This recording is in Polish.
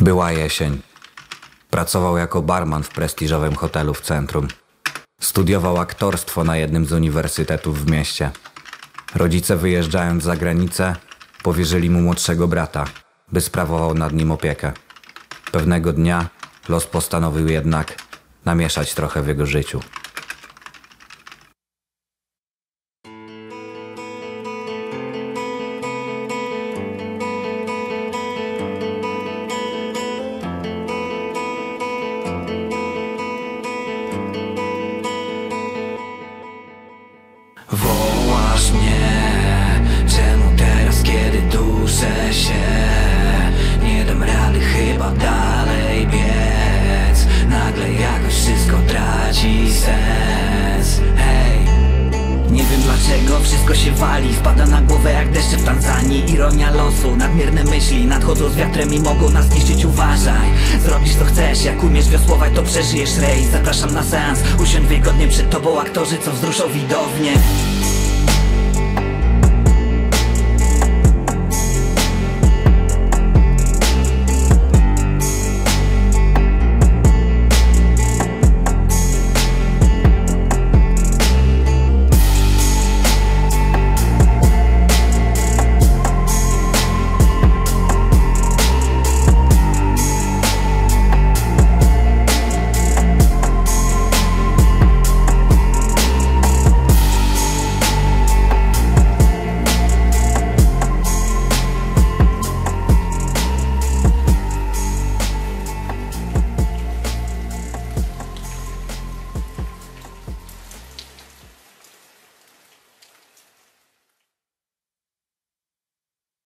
Była jesień. Pracował jako barman w prestiżowym hotelu w centrum. Studiował aktorstwo na jednym z uniwersytetów w mieście. Rodzice, wyjeżdżając za granicę, powierzyli mu młodszego brata, by sprawował nad nim opiekę. Pewnego dnia los postanowił jednak namieszać trochę w jego życiu. Wołasz mnie, czemu teraz, kiedy duszę się? Nie dam rady chyba dalej biec. Nagle jakoś wszystko traci sens. Hej, nie wiem dlaczego wszystko się wali. Spada na głowę jak deszcze w Tanzanii. Ironia losu, nadmierne myśli nadchodzą z wiatrem i mogą nas zniszczyć. Uważaj, zrobisz co chcesz, jak umiesz wiosłować, to przeżyjesz rejs. Zapraszam na seans, usiądź wygodnie, przed tobą aktorzy, co wzruszą widownię.